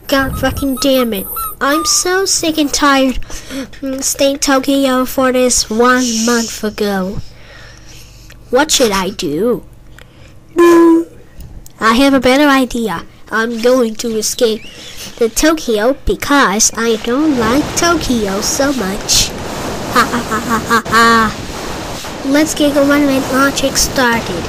God fucking damn it. I'm so sick and tired staying Tokyo for this 1 month ago. What should I do? I have a better idea. I'm going to escape the Tokyo because I don't like Tokyo so much. Ha ha ha ha ha ha. Let's get the one-man logic started.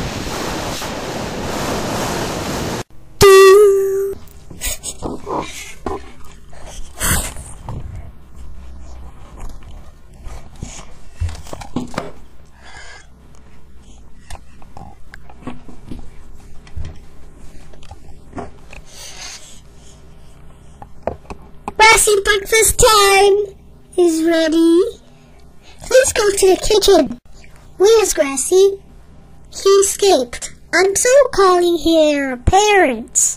Grassy, breakfast time is ready. Please go to the kitchen. Where's Grassy? He escaped. I'm so calling here parents.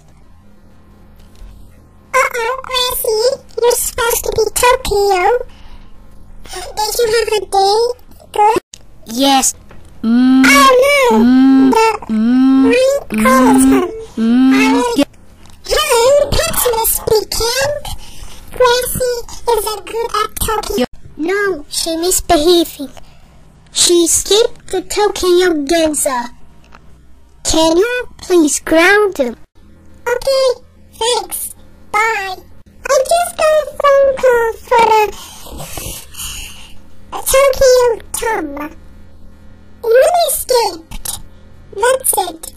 Grassy, you're supposed to be Tokyo. Did you have a day? Good? Yes. Oh no! The ring calls her. Hello, pets must be killed. Grassy is a good at Tokyo. No, she misbehaving. She escaped the Tokyo Genza. Can you please ground him? Okay, thanks. Bye. I just got a phone call for the Tokyo Tom. You escaped. That's it.